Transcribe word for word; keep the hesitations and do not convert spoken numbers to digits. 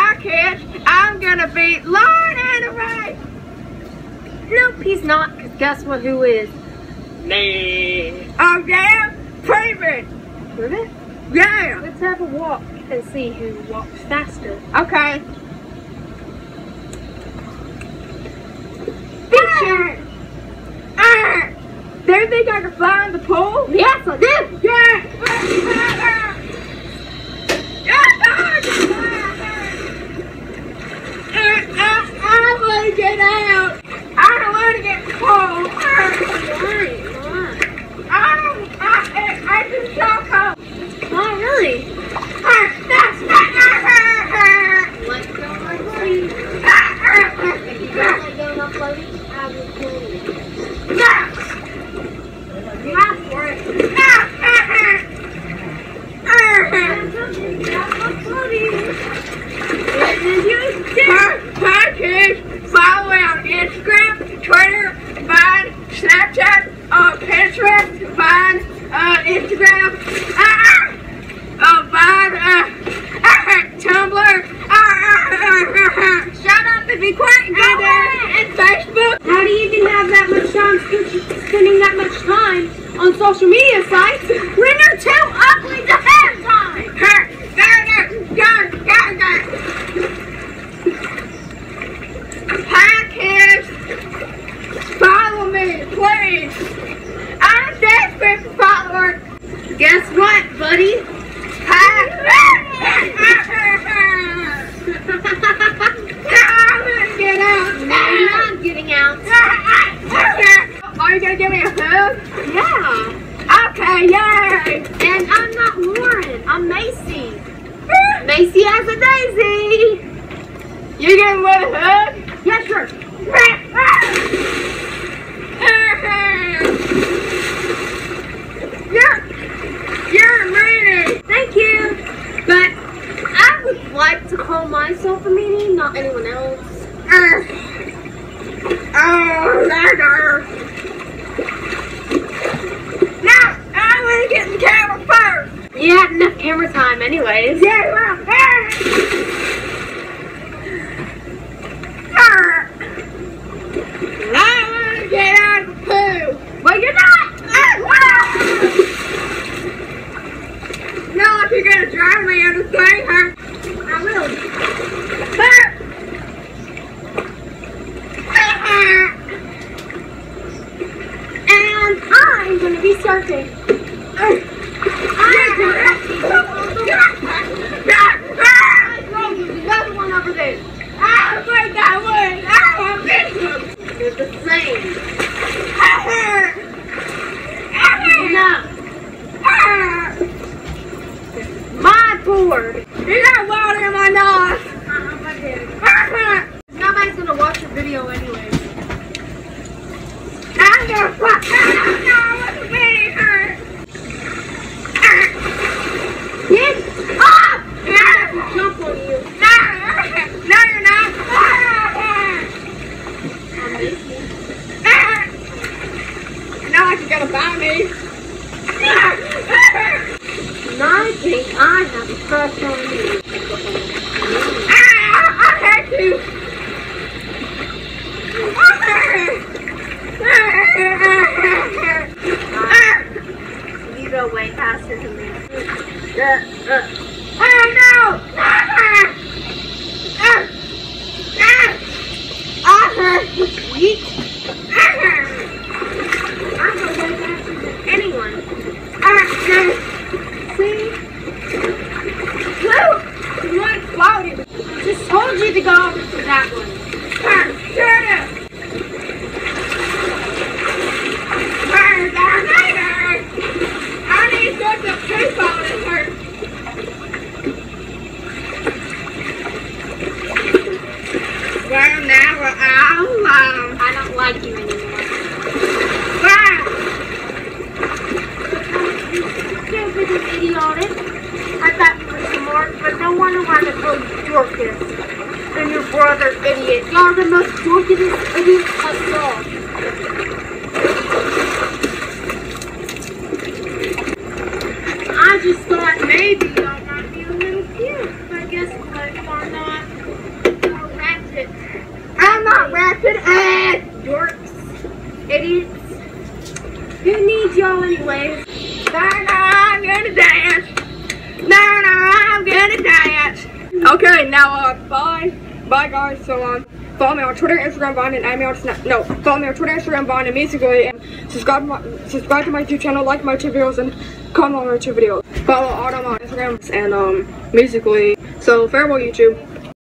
Hi kids, I'm gonna beat Loren in a race. Nope, he's not, because guess what, who is? Me. Oh yeah? Prove it. Prove it? Yeah. Let's have a walk and see who walks faster. Okay. Feature. Ah. Do you think I can fly in the pool? Yes, I do. Yeah. I want to get out. I don't want to get cold. I don't. I, I just so cold. Oh, really? That's Let's go, my buddy. If you don't like going up floating, I will kill you. No. Not for it. Hi kids, follow me on Instagram, Twitter, Vine, Snapchat, uh, Pinterest, Vine, uh, Instagram, uh, uh, Vine, uh, Tumblr, uh, shut up and be quiet and go there, and Facebook. How do you even have that much time spending that much time on social media sites when you're too ugly to have time? Go, go, go, go. Hi kids, follow me, please. I'm desperate for followers. Guess what, buddy? Hi. I'm gonna get out. No, you're not getting out. Are you gonna give me a hug? Yeah. Okay, yay. And I'm not Loren, I'm Macy. Macy has a daisy. You gonna want a hug? Yeah, sure. You're, you're a meanie. Thank you. But I would like to call myself a meanie, not anyone else. Uh, oh, later. Now, I want to get the camera first. You had enough camera time anyways. Yeah, well, I want to get out of the pool. Well, you're not. No, if you're going to drive me on the thing, huh? I will. And I'm going to be surfing. Another one over there. I think I would. I want this one. They're the same. No. My board. You got water in my nose. Uh-huh, I did. Nobody's going to watch your video anyways. I'm gonna fuck out. No, I want to be hurt. Yes. Ah! I'm going to jump on you. No, no, you're not. I'm Macy. No, you're gonna buy me. And I think I have a crush on you. I hate you. You go way faster than me. Uh, uh. Oh no! Yeet. I go way faster than anyone. See? You like floating. Just told you to go to that one. Shut up! I need to get the poop on it first. Well, now we're all alone. I don't like you anymore. Wow! Stupid and idiotic. I thought you were smart, but no wonder why they call you Dorkes. And your brother, idiot. Y'all are the most dorkest idiots I saw. I just thought maybe y'all might be a little cute, but guess what? Why not? Who needs y'all anyways? No, no, I'm gonna dance. No, no, I'm gonna dance. Okay, now, uh, bye. Bye, guys. So, um, follow me on Twitter, Instagram, Vine, and add me on Snap. No, follow me on Twitter, Instagram, Vine, and Musically. And subscribe to my, subscribe to my YouTube channel, like my YouTube videos, and comment on my YouTube videos. Follow Autumn on Instagram and, um, Musically. So, farewell, YouTube.